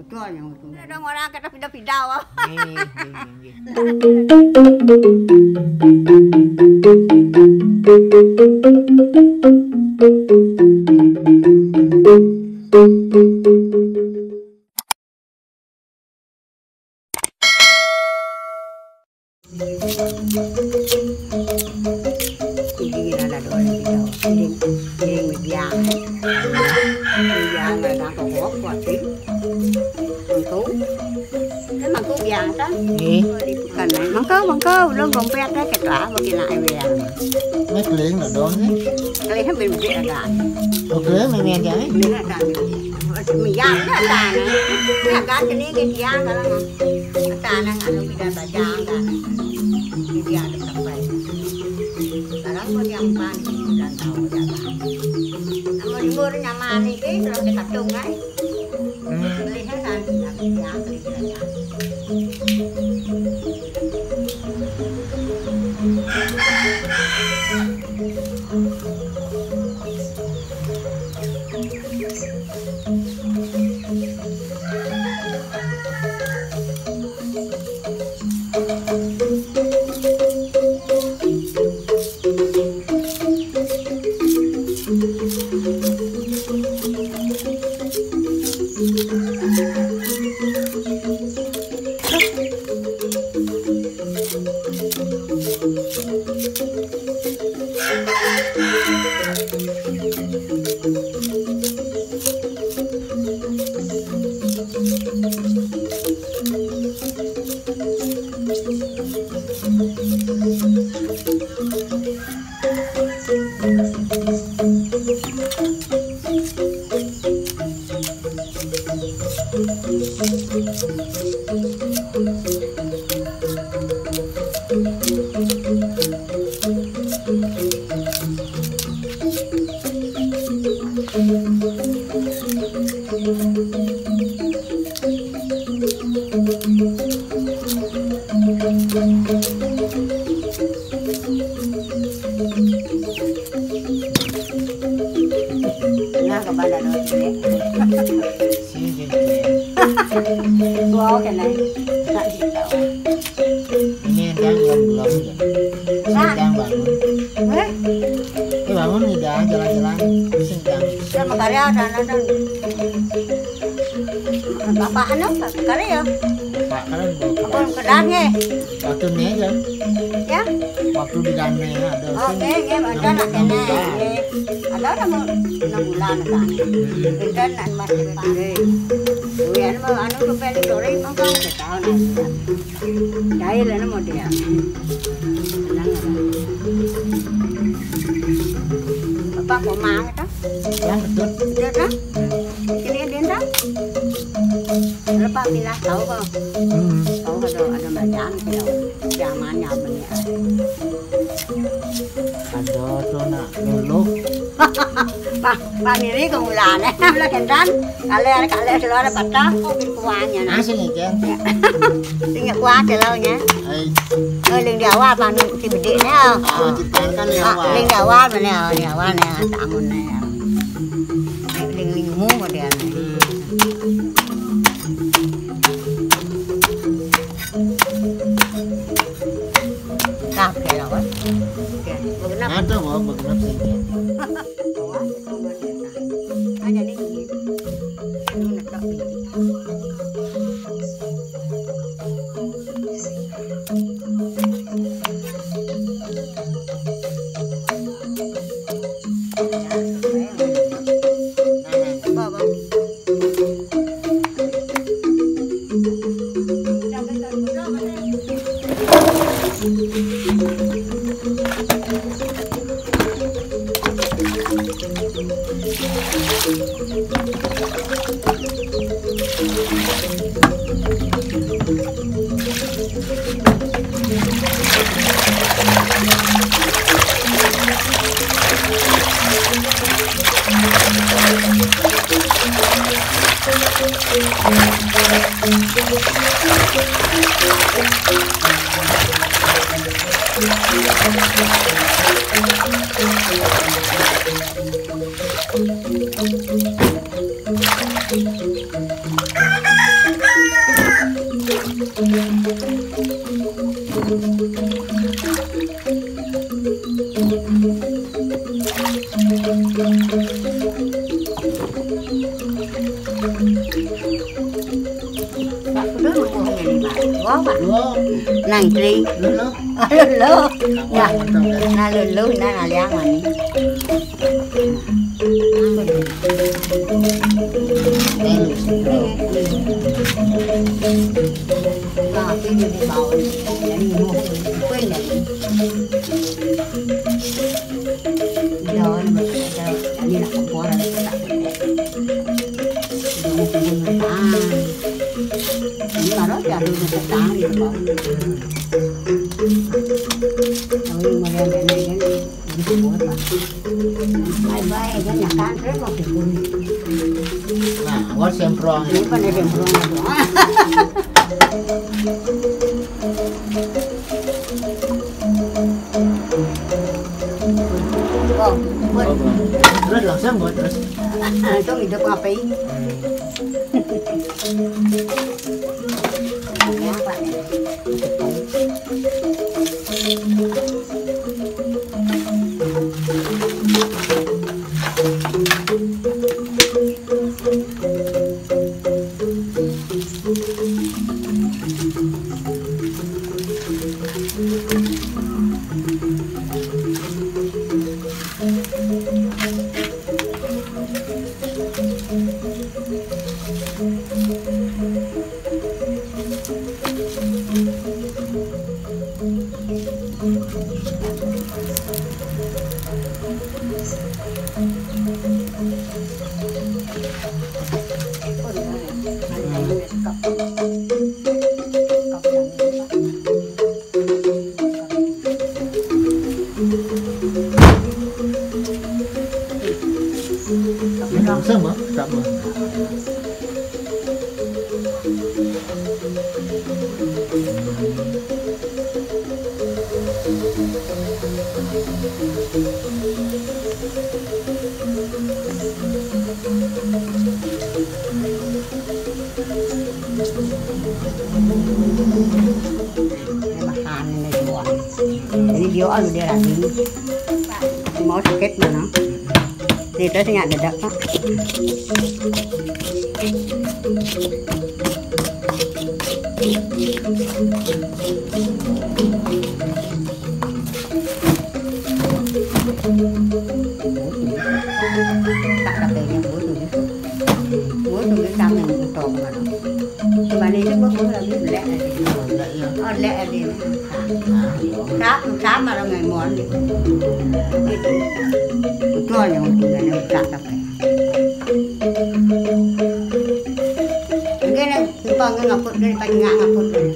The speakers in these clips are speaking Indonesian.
betul yang betul. Ada orang kata pindah-pindah wah. Mangkau belum dompet dah kita bagi nak ayam. Mấy client là đó nhé. Client bên kia ada. Một client mình nghe vậy? Mình ada. Mình giang ada ni. Agak sini ke dia kalau ada nak anu kita baca ada. Dia ada sampai. Sekarang pun yang pan dan tahu jaga. Nama jumur nyaman ni ke kalau kita tung kan. Client kan yang client. Wow, cái này tại gì đâu? Ini yang belum sedang bangun. Cái bangun nih dah jalan-jalan sedang. Dan makarya dan bapak anu makarya. Pak kalian bawa Pun kedangnya. waktu ni aja. Ya. Waktu di dalamnya ada. Oke, ada nak kena. Ada 6 bulan kan. Dan nak masih pakai. Yang mau anu tu peli dori mangkau setahun dah. Jahil lah nama dia. Bapak kau mang itu? Ya betul. Betul tak? Sini dia tak? Lepas pindah tahu kau? Tahu ada macam tu. Zamannya begini. Ada tu nak dulu. Pak Miri kemulan eh, lah kendan. Kalau selalu patah, mungkin kuahnya. Asal ni je. Tinggal kuah selalunya. Ling dia awal pan si bedek ni. Ceritakan lewat. Ling dia awal mana? Dia awal ni tamun ni. Ling mu dia ni. Kap ke lawan. Ada bawa berkenap sini. Nang tri lulu ya na lulu na liang mani tapi di bawah jadi mau quên này rồi như là không có rồi nhưng mà đó giờ được một cái gì đó rồi mà đây này cái gì đó bay bay cái nhà can rất là tuyệt vời Nah, awal semprong. Ini kan ada semprong oh, Terus langsung buat terus. Itu hidup ngapain? Ya, Pak. Langsung mah, tak mah. Ini dia alu dia lagi mau sakit mana dia terus nggak dedak pak tak ada yang butuh cái cam này một trộn mà mà đi nó có là biết lẹ lẹ đi khám mà là ngày mòn đi cho nhiều người nó chặt tập cái này con cái ngọc phật đây bánh ngã ngọc phật đây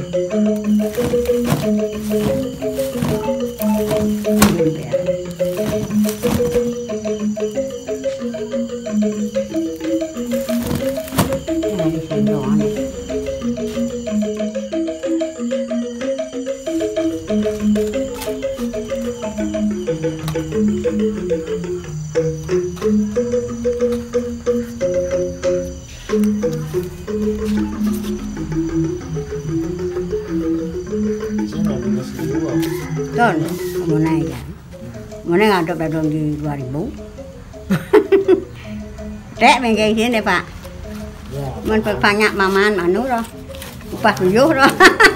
Tuh, mau naik ada bedon di 2000. Rek kayak gini Pak. Mình phải banyak maman anu rồi. Upah 7 rồi.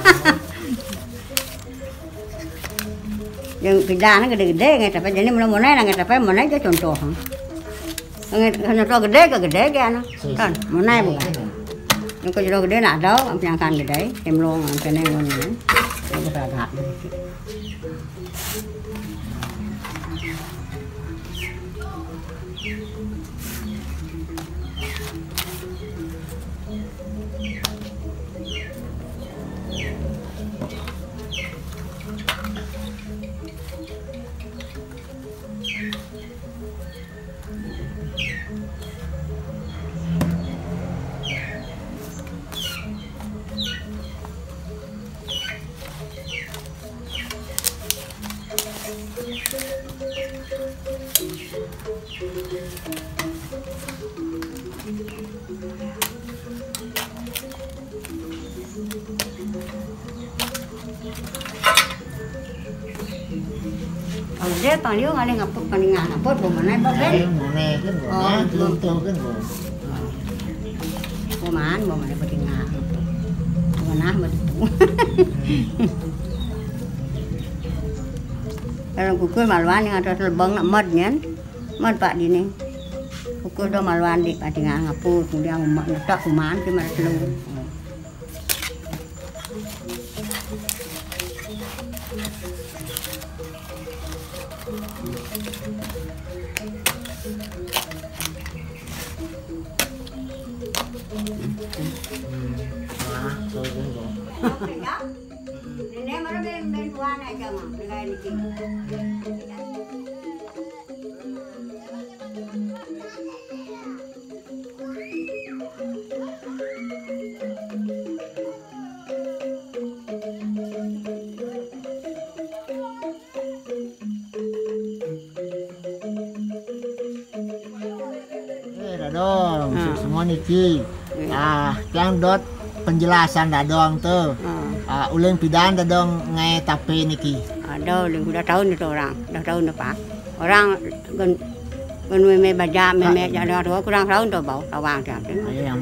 Yang pindah nó gede-gede nggak tapi jadi mau naik nggak tapi mau naik aja contoh. Contoh gede kan. Kan, mau naik bukan. Yang contoh gede nak ada, yang kan gede, emlong kene ngono. Itu ada. dia panggil ngalih ngaput paningan ngaput mana baben. Mana kan mana tuh kan Mana paningan. Mana betul. Kalau kukur maluan yang ada lebang nak mad pak di ni. Kukur dah maluan di paningan ngaput kemudian tak kuman ke mana telur. Ini mana ben tuan aja mah, nilai ni. Dong, semua niki. Yang dot penjelasan dadong tuh. Uling pidan dadong ngai tape niki. Ada udah tahun itu orang, dah tahun depan. Orang gen baca jadi kurang tahun tu bau tawang tu. Yang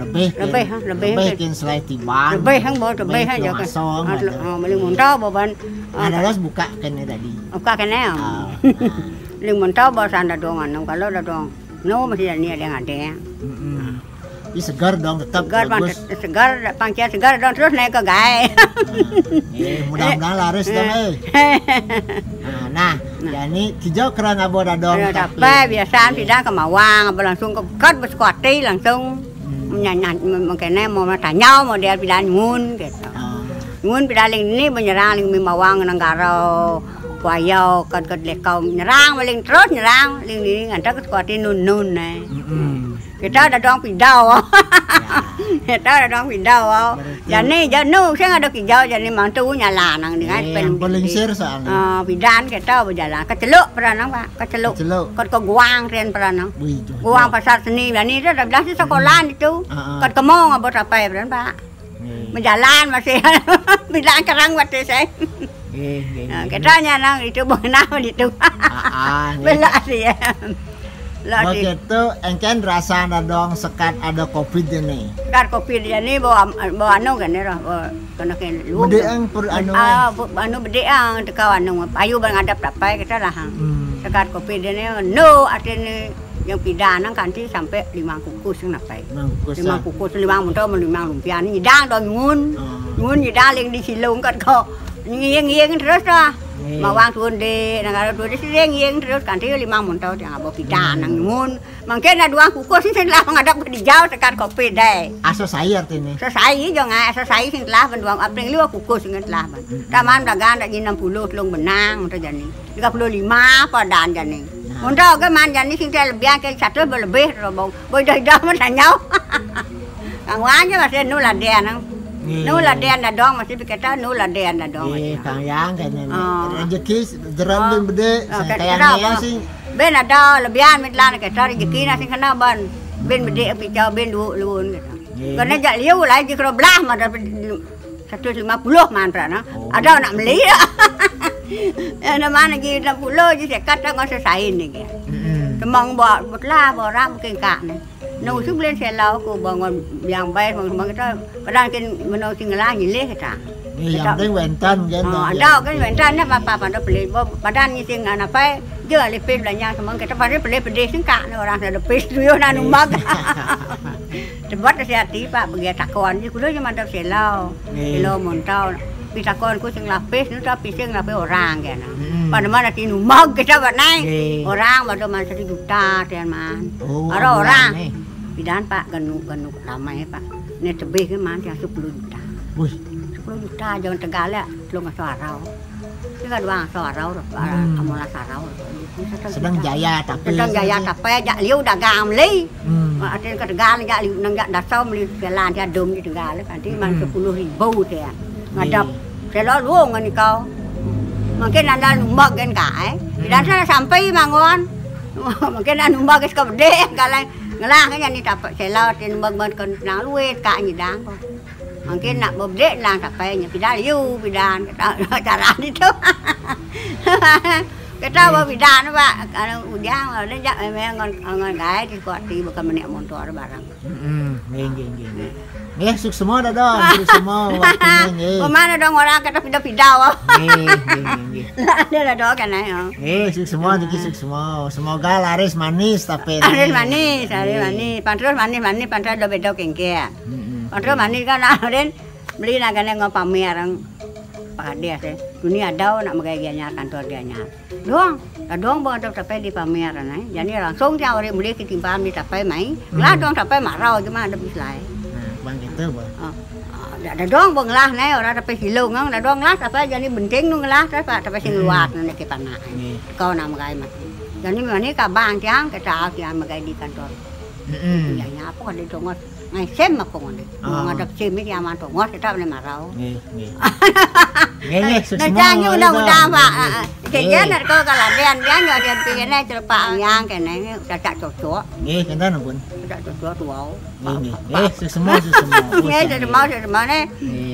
lebih kan selai tiban. Lebih aja kan. Beli muntah baban. Ada ras buka kan tadi. Buka kan ya. Ling muntah bawa sanda dongan, kalau dadong. No masih ada yang Ini segar dong tetap bagus. Segar pangkian segar dong terus naik ke gai. Mudah-mudahan laris dong Nah, yani kijau kerang abo dong. Tapi biasaan tidak kemawang, abo langsung ke kat berskuati langsung menyanyi mungkin mau tanya mau dia pindah ngun gitu. Ngun pindah ini menyerang ling mawang nanggaro. Kuayau kat lekau nyerang paling terus nyerang ling ni ngantar ke skuati nun nih. Kita ada dong pindau. Kita ada dong pindau. Jadi saya ada kijau jadi mantu nyala nang dengan paling sir soalnya. Pidan kita berjalan keceluk pernah pak, keceluk. Kat ke guang keren pernah. Guang pasar seni, ini tu dah belas sekolah itu. Kat kemong abot apa pernah pak. Berjalan masih pidan kerang waktu saya. Kita nyanang itu benang itu. Belah sih ya. Begitu engken rasa dong sekat ada covid ini. Sekat covid ini bawa anu kan ya, kena kan lu. Bedeang per anu. Anu bedeang tekau anu ayu bangadap dapai kita lah. Sekat covid ini no artinya yang pidana kan sih sampai 5 kukus napai. 5 kukus 5 muntah 5 lumpia ni nyidang dong ngun nyidang ling di silung kat kau. Ngieng terus lah. Mawang tuan de, negara tuan de ngieng terus kan dia 5 muntah yang abah pidan nang ngun. Mungkin ada 2 kukus sih lah mengadap di jauh sekat kopi deh. Aso sayur ini. Aso sayur jangan aso sayur sih lah benduang apeng 5 kukus ingat lah ban. Taman dagang dak 60 telung benang muntah jani. 35 padan jani. Muntah ke man jani sih lebih ke 1 lebih robong. Boy dah mana nyau. Kang wanya masih nula dia nang. Nula den dong masih kita nula den dong. Kang yang kan ini. Rezeki jeram bede kayaknya sih. Ben ada lebihan mitlan kita rezeki nasi kena ban. Ben bede picau ben luun gitu. Karena jak liu lah jika belah mah dapat 150 mantra nah. Ada nak beli. Ada mana ji 60 je sekat tak selesai ni ke. Kemang buat lah orang mungkin kak ni. Nấu súp lên xe lau cô bằng vàng bay bằng cái đó đang trên mình nấu chừng lá gì lết hết Yang penting wentan kan. Ada kan wentan na apa pada beli badan ni sing ana pa je lepis belanja semang kita pada beli singka orang ada lepis duyo na numag. Debat hati Pak bagi takon je kudu je mandap selau. Kilo montau. Pi takon ku sing lapis nu tapi sing lapis orang kan. Pada mana ti numag kita buat naik. Orang pada man 1 juta tian man. Ada orang. Pidan Pak genuk ramai Pak. Ni tebih ke man yang 10 juta. Wih. 10 juta jangan tegal ya, belum sarau. Kita doang sarau, amola sarau. Sedang jaya tapi jak liu dagang li. Artinya ke tegal jak liu nang jak dasau beli jalan dia dom di tegal kan nanti man 10.000 dia. Ngadap selo luang ni kau. Mungkin anda numbak kan kai. Dan sana sampai mangon. Mungkin anda numbak ke gede kalau ngelah kan ni dapat selo tin numbak kan nang luet ka ni dang. Mungkin nak bobdek lah sampai nya pidan liu pidan cara itu. Cái trâu bao bị đàn đó bà, udah ở đây dạy mấy con gái thì gọi thì bukan menek motor barang. Nggih. Nggih, sukses semua dah dong, sukses semua waktunya nggih. Mana dong orang kata pindah-pindah. Nggih. Ada lah dong kan ya. Sukses semua, sukses semua. Semoga laris manis tapi. Laris manis. Pantros manis, pantros do bedo kengke. Pantros manis kan ada beli nagane ngop pamer orang Pak Hadi sih. Dunia ada nak megayanya kantor dia nya. Doang bawa sampai di pameran jadi langsung dia orang beli ketimbang di sampai main. Lah dong sampai marau cuma ada bislai. Bang gitu, Bang. Ada doang bang lah nih orang sampai hilung ada doang lah sampai jadi benting nung lah sampai sing luar nanti ke panah. Kau nak megay mah. Jadi mana kabang tiang ke tahu tiang megay di kantor. Ya apa kan di tongos ngay xem mà cùng đấy, mà đập xem mấy nhà tuh ngót cái trâu này mà rau. Nggih, Nah, jangan udah Pak. Kayaknya kalau kaladean dia nggak ada pikirnya cepat yang kene cacak cocok. Nggih, kinten pun. Cacak cocok tuh. Nggih, semua. Nggih, semua nih.